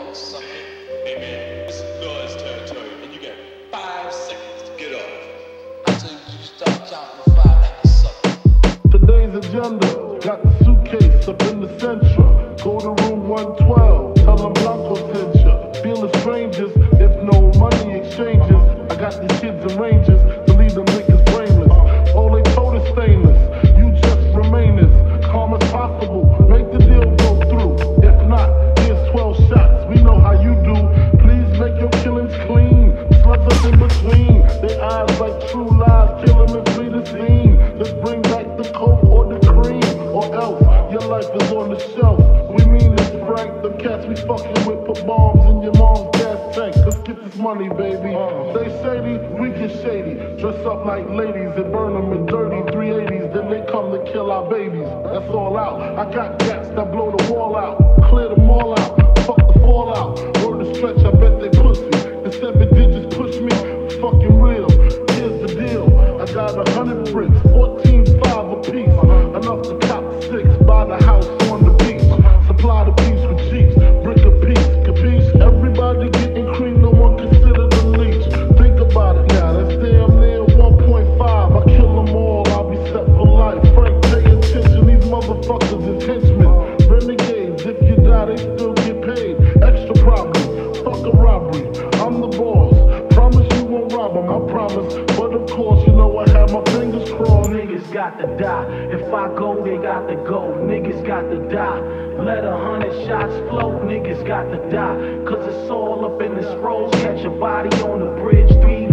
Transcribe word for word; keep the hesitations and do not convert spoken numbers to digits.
like a sucker. Hey man, this is Lord's territory, and you got five seconds to get off. I tell you, you start counting to five like a sucker. Today's agenda, got the suitcase up in the Centra. Go to room one twelve, tell them Blanco sent ya. Feeling strangers, if no money exchanges. I got these kids in ranges to leave them niggas brainless. All they told is stainless, you just remain as calm as possible. Make the deal go through. If not, here's twelve shots. We know how you do. Please make your killings clean. Slugs up in between. Their eyes like true lies. Kill them and flee the scene. Let's bring back the coke or the cream. Or else, your life is on the shelf. We mean this, Frank. The cats we fucking with put bombs in your mom's gas tank. Let's get this money, baby. They shady, we get shady. Dress up like ladies and burn them in dirty three eighties. Then they come to kill our babies. That's all out. I got gats that blow the wall out. Clear them all out. Fuck the fallout. Word to stretch, I bet they pussy. The seven digits push me. Fucking real. Here's the deal. I got a hundred bricks, fourteen five a piece. Enough to cop six. Buy the house on the beach. Supply the piece with cheeks. Brick a piece. Capiche? Everybody getting cream. No one consider the leech. Think about it now. That's damn near one point five. I kill them all. I'll be set for life. Frank, pay attention. These motherfuckers is henchmen. Renegades. If you die, they still get paid. Extra problem. Fuck a robbery. I'm the boss. Promise you won't rob them. I promise. But of course, you know I have my fingers crossed. Niggas got to die. If I go, they got to go. Niggas got to die. Let a hundred shots flow. Niggas got to die. Cause it's all up in the scrolls. Catch a body on the bridge. Three